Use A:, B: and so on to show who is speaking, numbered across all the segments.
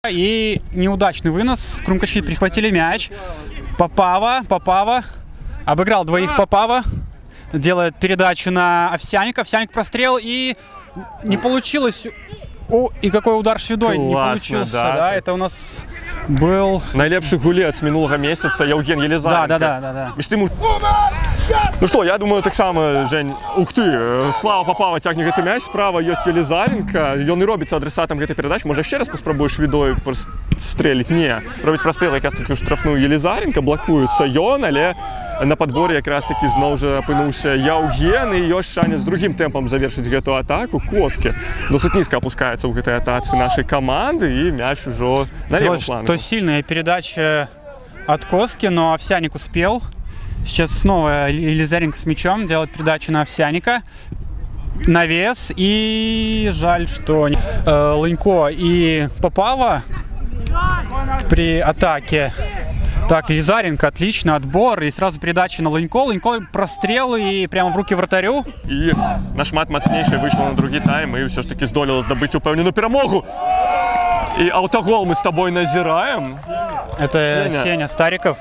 A: И неудачный вынос. Крумкачи перехватили мяч. Попава обыграл двоих Попава. Делает передачу на Овсянника. Овсянник прострел и не получилось. О, и какой удар шведой. Не получился, да. Это у нас был...
B: Найлепший гулец минулого месяца Евген Елизаренко.
A: Да.
B: Ну что, я думаю, так само, Жень, ух ты, Слава Попава тягне гэты мяч, справа ёсць Елизаренко, ён і робіцца адресатам гэтай перадачы, можа яшчэ раз паспрабуеш шведой стрэліць? Не, робіць прастрэл якраз таки ў штрафную Елизаренко, блакуецца ён, але на падборе якраз таки зноў жа апынуўся Яўген, і ёсць шанец другім тэмпам завершыць гэту атаку. Коскі досыць нізка апускаецца ў гэтай атацы нашай каманды, і мяч ужо на левым флангу.
A: То сильная передача от Коски, но Овсяник успел. Сейчас снова Елизаренко с мячом делает передачу на Овсяника. Навес. И жаль, что Лынько и Попава при атаке. Так, Елизаренко, отлично, отбор. И сразу передача на Лынько. Лынько прострел и прямо в руки вратарю.
B: И нашмат мацнейший вышел на другий тайм. И все ж таки здолело здобыть упевненую перемогу. И аутогол мы с тобой назираем.
A: Это Сеня Стариков.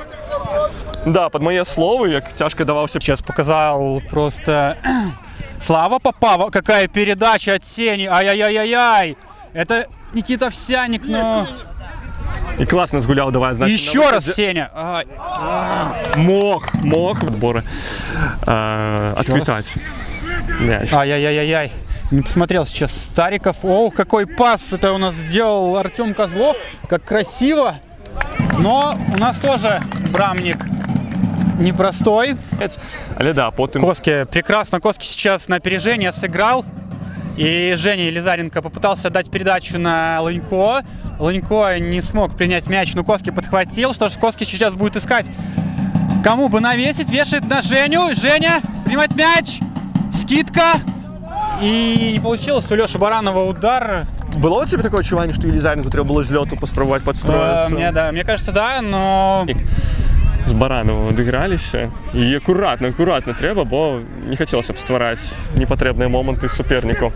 B: Да, под мои слова, як тяжко давался.
A: Сейчас показал просто Слава Попава. Какая передача от Сени. Ай-яй-яй-яй-яй. Это Никита Овсянник, но...
B: И классно сгулял, давай, значит.
A: Еще раз Сеня.
B: Мог отбора отквитать.
A: Ай-яй-яй-яй-яй. Не посмотрел сейчас Стариков. Ох, какой пас это у нас сделал Артем Козлов. Как красиво. Но у нас тоже брамник непростой.
B: Але да, потом...
A: Коски прекрасно. Коски сейчас на опережение сыграл. И Женя Елизаренко попытался дать передачу на Лынько. Лынько не смог принять мяч, но Коски подхватил. Что ж, Коски сейчас будет искать, кому бы навесить. Вешает на Женю. Женя принимает мяч. Скидка. И не получилось у Лёши Баранова удар.
B: Было у тебя такое ощущение, что Елизаренко треба было с лёту поспробовать подстроиться?
A: Мне кажется, да, но...
B: С Барановым отыгрались. И аккуратно треба, бо не хотелось б ствараць непотребные моменты супернику.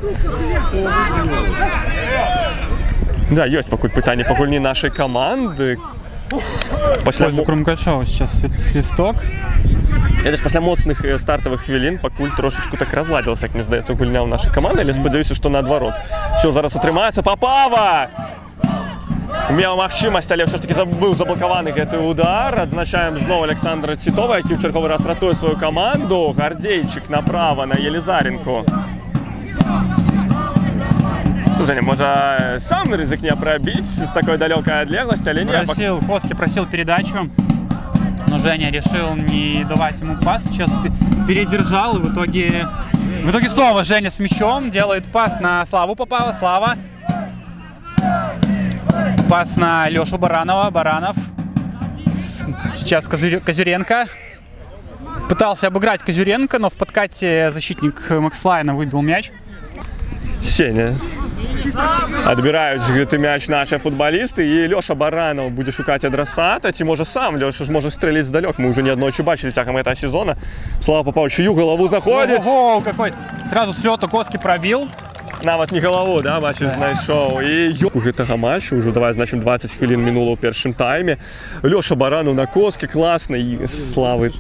B: Да, есть пакуль пытанне па гульні нашей команды.
A: Пользу Крумкачова сейчас свисток.
B: Это ж пасля моцных стартовых хвілін пакуль трошечку так разладилась, як мне здаецца, гульня ў нашай каманды, але спадзяюся, што наадварот. Все, зараз атрымаецца. Попава! Меў магчымасць, але ўсё ж таки быў заблакаваны гэты удар. Адзначаем зноў Александра Цітова, які ў чарговы раз ратуе сваю каманду. Гардзейчык направа на Елизаренко. Что, Женя, можа сам рызыкне пробіць з такой далёкай адлегласці, але не.
A: Коски просил передачу, но Женя решил не давать ему пас. Сейчас передержал, и в итоге снова Женя с мячом делает пас на Славу Попава. Слава. Пас на Лешу Баранова. Баранов. Сейчас Козюренко. Пытался обыграть Козюренко, но в подкате защитник Макслайна выбил мяч.
B: Сеня. Адбіраюць гэты мяч наши футболисты, и Лёша Баранов будзе шукаць адрасата, ці можа сам Лёша ж можа стрэліць здалёк. Мы уже неаднойчы бачылі цягам этого сезона. Слава Попаў чью голову знаходзіць.
A: Ого, какой! Сразу с лёту Коски пробил.
B: Нават не голову, да, бачыш, знайшоў. І у гэтага матчу ўжо, давай, значым, 20 хвілін мінула ў першым тайме. Лёша Баранов на Коскі, класна, і Славы.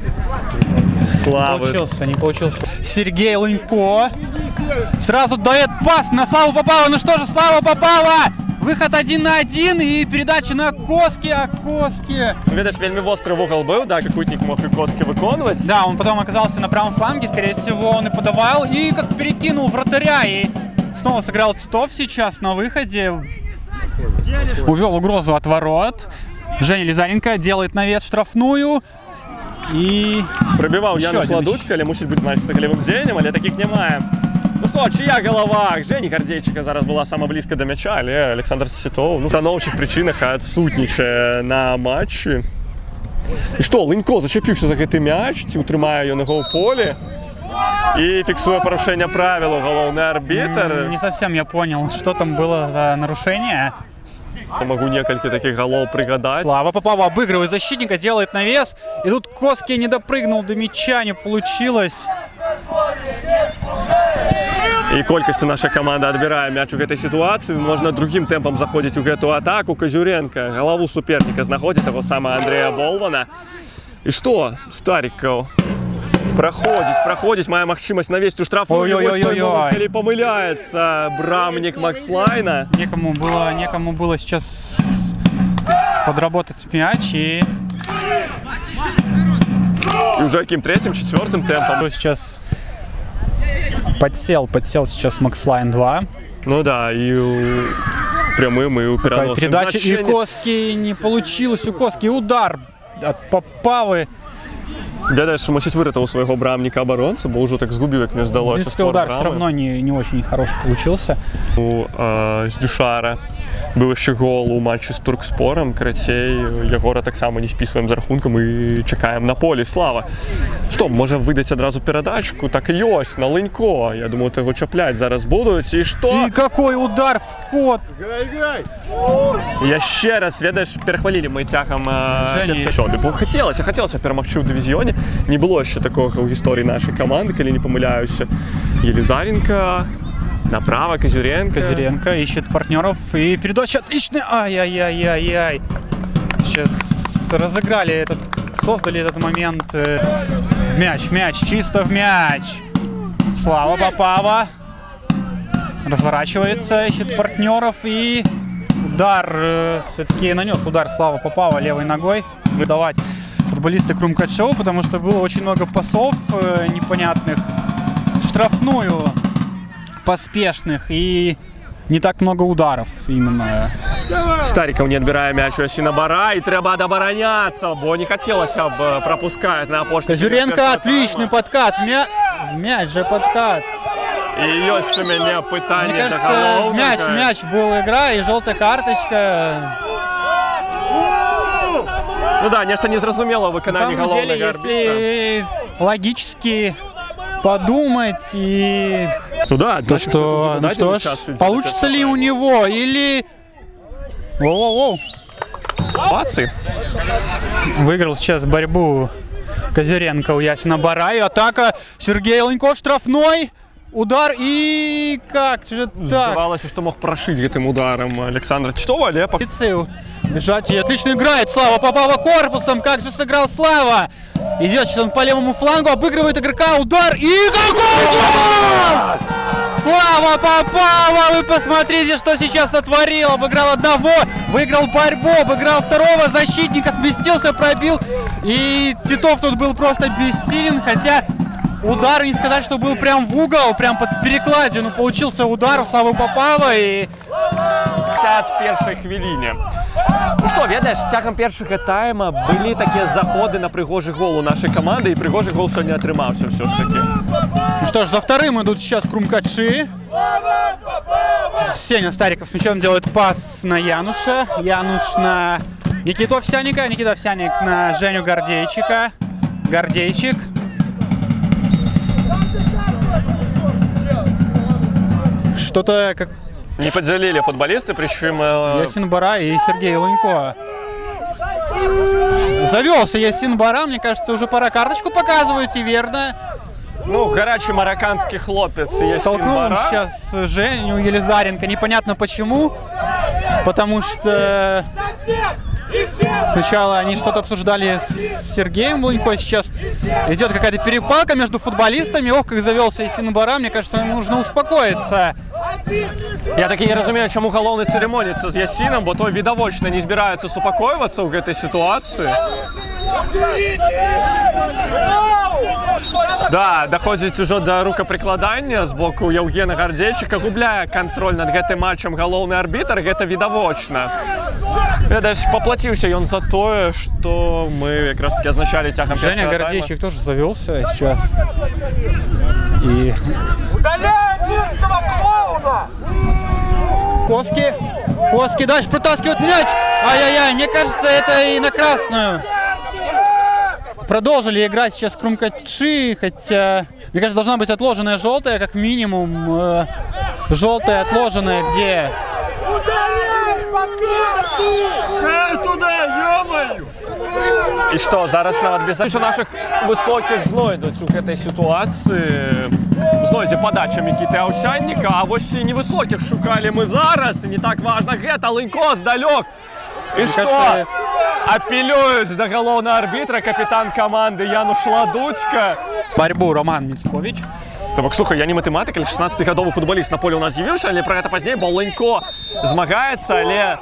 A: Не получился. Сергей Лынько сразу дает пас на Славу Попава. Ну что же, Слава Попава! Выход 1 на 1 и передача на Коски, а Коски...
B: Видишь, вельми острый угол был, да, Кутник мог и Коски выконывать.
A: Да, он потом оказался на правом фланге, скорее всего, он и подавал, и как перекинул вратаря, и снова сыграл Титов сейчас на выходе. Увел угрозу от ворот. Женя Елизаренко делает навес в штрафную. И...
B: Пробивал Януш Ладучка, але мусить быть, значит, голевым дзенем, але таких немає. Ну что, чья голова? Жені Гардзейчика зараз была самая близко до мяча, але Александр Цітов, ну, становчих причинах отсутнічає на матчі. І що, Лынько зачепився за гэты мяч, ці утрымае ён яго ў полі і фіксуе парушэнне правил галоўны арбітр.
A: Не совсем я понял, что там было за нарушение.
B: Могу несколько таких голов пригадать.
A: Слава Попова обыгрывает защитника, делает навес. И тут Коски не допрыгнул до мяча, не получилось.
B: і колькасцю наша каманда адбірае мяч у гэтай сітуацыі. Можна другім тэмпам заходзіць у гэту атаку. Казюренка галаву суперніка знаходзіць таго самага Андрэя Болвана. І што? Старікаў праходзіць, мае магчымасць навесці у штрафную. Калі памыляецца брамнік Макслайна.
A: Некому было сейчас подработать мяч и
B: уже каким третьим, четвертым темпом.
A: Сейчас подсел сейчас Макслайн 2.
B: Ну да, и прямым, и у переносным.
A: Передача и Коски не получилось. У Коски удар от Попавы.
B: Ведаеш, мусіць выратаваў свайго брамніка абаронца, бо ўжо так згубіў, як мне здалося.
A: В принципе, удар все равно не очень хороший получился.
B: У Дюшара быў яшчэ гол у матчы з Туркспорам. Карацей, Ягора таксама не спісваем за рахункам і чакаем на полі. Слава. Што, можам выдаць адразу перадачку? Так і ёсць, на Лынько. Я думаю, яго чапляць зараз будуць. І што?
A: І какой удар в ход!
B: Яшчэ раз, ведаеш, перахвалілі мы цягам першай. Хацелася перамагчы ў дывізіёне. Не было еще такого в истории нашей команды, коли не помыляюсь. Елизаренко, направо Казюренко.
A: Казюренко ищет партнеров, и передача отличная. Ай-яй-яй-яй-яй. Сейчас создали этот момент в мяч, чисто в мяч. Слава Попава. Разворачивается, ищет партнеров, и удар, все-таки нанес удар Слава Попава левой ногой. Выдавать футболисты Крумкачева, потому что было очень много пасов непонятных в штрафную, поспешных, и не так много ударов именно.
B: Стариков не адбірае мяч у Ясінабара, і трэба адабараняцца, бо не хацелася б пропускать на апошні.
A: Казюренко, отличный подкат, мяч же подкат.
B: И есть у меня пытание.
A: Мне кажется, мяч был игра и желтая карточка.
B: Ну да, нечто незразумело выконание головного арбитра.
A: На самом деле, если логически подумать и...
B: Ну да,
A: то что, получится ли у него или... Воу-воу-воу.
B: Бацы.
A: Выиграл сейчас борьбу Казюренко у Ясінабара. И атака Сергея Лынько, штрафной. Удар и как же так?
B: Здавалося, что мог прошить этим ударом Александра Титова, але...
A: Бежать и отлично играет Слава Попава корпусом. Как же сыграл Слава. Идет сейчас он по левому флангу, обыгрывает игрока. Удар и какой гол! Слава Попава! Вы посмотрите, что сейчас сотворил. Обыграл одного, выиграл борьбу, обыграл второго защитника, сместился, пробил. И Титов тут был просто бессилен, хотя... Удар, не сказать, что был прям в угол, прям под перекладину. Получился удар у Славы Попава и...
B: 51-й хвилине. Ну что, ведаешь, цягам першага тайма были такие заходы на пригожий гол у нашей команды, и пригожий гол сегодня отрымался все ж таки.
A: Ну что ж, за вторым идут сейчас Крумкачи. Сеня Стариков с мячом делает пас на Януша. Януш на Никиту Овсянника. Никита Овсянник на Женю Гордейчика. Гордейчик. Что-то как...
B: Не поделили футболисты, причем...
A: Ясінбара и Сергей Лынько. Завелся Ясінбара, мне кажется, уже пора карточку показывать, и верно.
B: Ну, горячий марокканский хлопец Ясінбара.
A: Толкнул он сейчас Женю Елизаренко, непонятно почему. Потому что... Сначала они что-то обсуждали с Сергеем Лынько, сейчас идет какая-то перепалка между футболистами. Ох, как завелся Ясінбара, мне кажется, ему нужно успокоиться.
B: Я таки не разумею, чему галоўны церемонится с Ясином, бо той відавочна не збираецца супакойвацца ў гэтай ситуации. Да, доходзіць ужо до рукапрыкладання з боку Яўгена Гордейчика, губляе контроль над гэтым матчам галоўны арбітр, гэта відавочна. Ведаеш, поплатіўся ён за тое, что мы как раз таки означали цягам першага тайма.
A: Женя Гордейчик тоже завелся сейчас. И... Коски дальше протаскивает мяч. Ай-яй-яй, мне кажется, это и на красную. Продолжили играть сейчас Крумкачи, хотя, мне кажется, должна быть отложенная желтая, как минимум. Желтая отложенная, где...
B: І што, зараз нават без наших высоких знойдуць у гэтай ситуации. там знойдзе падача Мікіты Аўсянніка, а вось і невысокіх шукалі мы зараз, і не так важна гэта, Лынько здалёк. І што? Апелююць да галоўнага арбітра капітан каманды Януш Ладуцька.
A: Борьбу Роман Мицкович.
B: Так, слухай, я не матэматык, але 16-гадовы футболіст на поле у нас з'явіўся, але пра гэта пазней, бо Лынько змагаецца, але...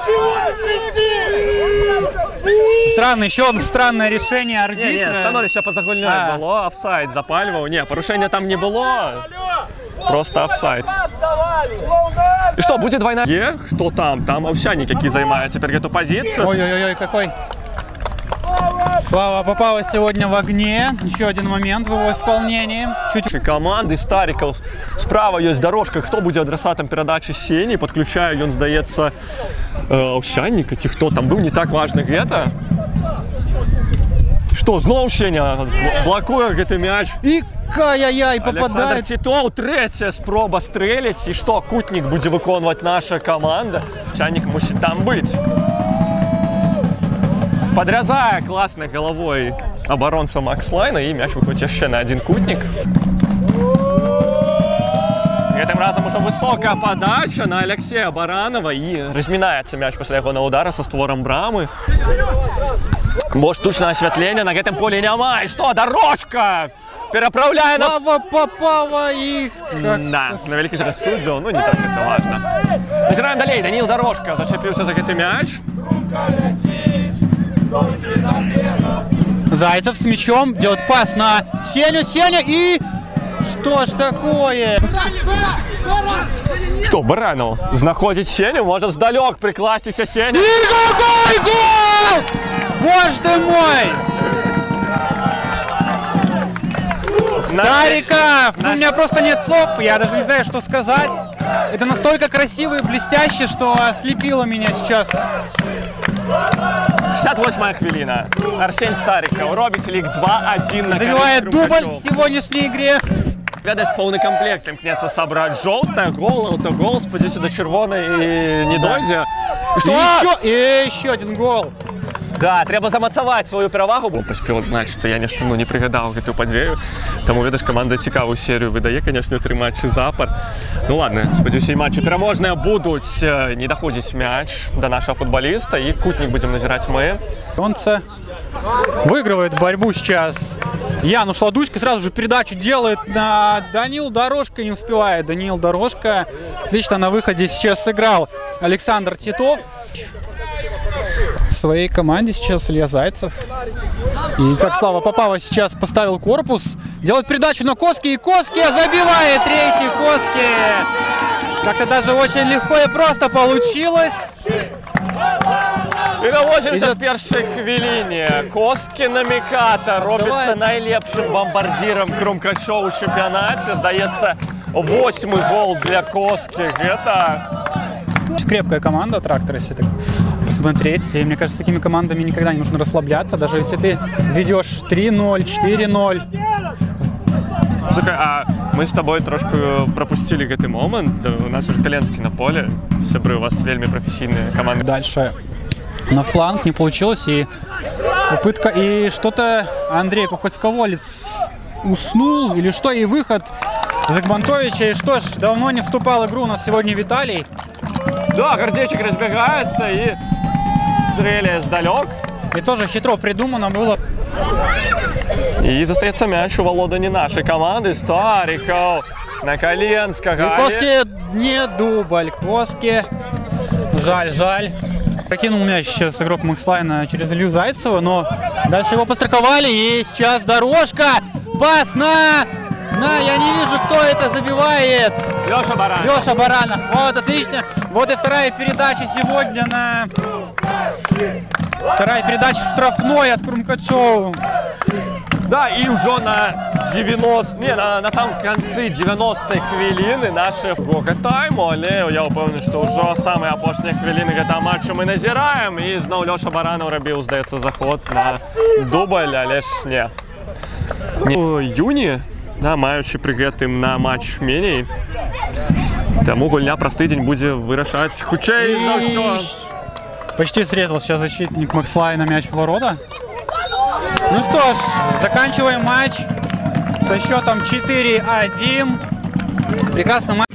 A: Еще одно странное решение арбитра.
B: Не, становішча па загульнёй было, офсайд запальваў. Не, парушэння там не было, просто офсайд. И что, будет двойная? Кто там? Там Аўсяннік, які займае теперь эту позицию.
A: Ой-ой-ой, какой. Слава попала сегодня в огне. Еще один момент в его исполнении.
B: Команды Стариков. Справа есть дорожка. Кто будет адресатом передачи Сені? Подключаю, он сдается Аўсянніка. Ці хто там был, не так важно где-то. Что, знову Сеня блокує гэты мяч.
A: И кай-яй-яй, попадает.
B: Александр Титов, третья спроба стрелять. И что, Кутник будет выконывать наша команда? Аўсяннік мусит там быть. Подрязая классной головой оборонца Макс Лайна, и мяч выходит еще на один Кутник. Этим разом уже высокая подача на Алексея Баранова, и разминается мяч после его удара со створом брамы. Бо штучное осветление на этом поле няма. И что, дорожка! Переправляя на...
A: Слава попала и...
B: Да, на великий же суддзю, ну не так это важно. Назираем далее. Данил Дорожка зачепился за этот мяч.
A: Зайцев с мячом делает пас на Сеню. Сеня и... Что ж такое?
B: Что, Баранов находит Сеню, может сдалек прикластися Сеня.
A: И какой гол! Боже ты мой! Стариков! Ну, у меня просто нет слов, я даже не знаю, что сказать. Это настолько красиво и блестяще, что ослепило меня сейчас.
B: 68-я хвилина. Арсень Стариков робит лик 2-1 на
A: забивает дубль в сегодняшней игре.
B: Ведаешь, полный комплект імкнецца собрать желтое, гол, автогол, спадзяюся до червоной и не дойдзе.
A: И еще один гол.
B: Да, трэба замацаваць свою перавагу. Бо паспеў адзначыцца, я нешта не прыгадаў гэтую падзею. Таму, ведаеш, каманда цікавую серыю выдае, конечно, 3 матчы запар. Ну ладно, спадзяюся, і матчы пераможныя будуць. Не даходзіць мяч до нашего футболиста, и Кутник будем назирать мы.
A: Онце выигрывает борьбу сейчас. Януш Ладуцька сразу же передачу делает на Данил Дорожка, не успевает. Данил Дорожка отлично на выходе сейчас сыграл Александр Титов. В своей команде сейчас Илья Зайцев. И как Слава Попова сейчас поставил корпус, делает передачу на Коски, и Коски забивает третий Коски. Как-то даже очень легко и просто получилось.
B: И на 81-й хвилине Коски наміката робится найлепшим бомбардиром Крумкачоў у чемпионате. Сдается 8-й гол для Коски. Это
A: крепкая команда Трактора, если так посмотреть. И мне кажется, с такими командами никогда не нужно расслабляться, даже если ты ведешь 3-0, 4-0.
B: Слухай, а мы с тобой трошку пропустили гэты момент. У нас уже Каленский на поле. Сябры, у вас вельми профессийные команды.
A: Дальше на фланг не получилось, и попытка, и что-то Андрей Кухоцковолец уснул, или что, и выход Загмантовича, и что ж, давно не вступал в игру у нас сегодня Виталий.
B: Да, Гордейчик разбегается и стреляет сдалек.
A: И тоже хитро придумано было.
B: И застается мяч у Володани нашей команды. Стариков на Коленского.
A: И Коски не дубль. Коски. Жаль. Прокинул мяч сейчас игрок Макслайна через Илью Зайцева, но дальше его постраховали. И сейчас Дорожка. Пас на... я не вижу, кто это забивает.
B: Леша Баранов.
A: Леша Баранов. Вот, отлично. Вот и вторая передача сегодня на... Вторая передача в штрафной от Крумкачоў.
B: Да, и уже на 90... Не, на самом конце 90-й хвилины наши гога-тайму, але я упевнений, что уже самые опошние хвилины этого матча мы назираем. И снова Леша Баранов робил, сдается, заход на дубль, але ж не. У Юні, да, маючи при гэтым на матч меней, тому гульня простый день будет вырашать хутчэй за все.
A: Почти срезал сейчас защитник Макслайна мяч в ворота. Ну что ж, заканчиваем матч. со счетом 4-1. Прекрасно.